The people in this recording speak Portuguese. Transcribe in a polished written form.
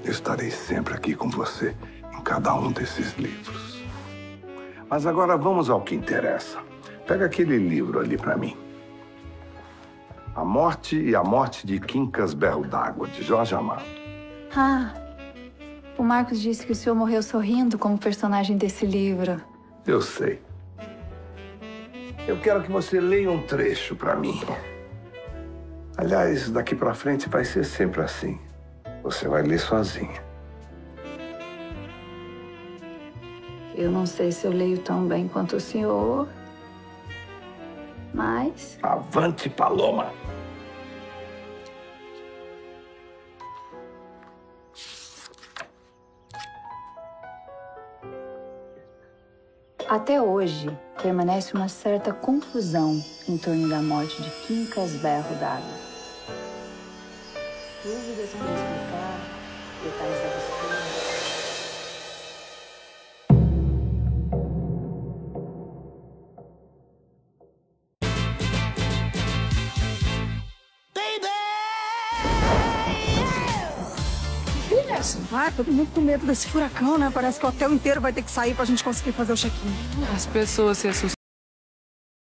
Eu estarei sempre aqui com você em cada um desses livros. Mas agora vamos ao que interessa. Pega aquele livro ali para mim. A Morte e a Morte de Quincas Berro d'Água, de Jorge Amado. Ah, o Marcos disse que o senhor morreu sorrindo como personagem desse livro. Eu sei. Eu quero que você leia um trecho para mim. Aliás, daqui para frente vai ser sempre assim. Você vai ler sozinha. Eu não sei se eu leio tão bem quanto o senhor, mas... Avante, Paloma! Até hoje, permanece uma certa confusão em torno da morte de Quincas Berro d'Água. Dúvidas em explicar detalhes da história. Ah, todo mundo com medo desse furacão, né? Parece que o hotel inteiro vai ter que sair pra gente conseguir fazer o check-in. As pessoas se assustam.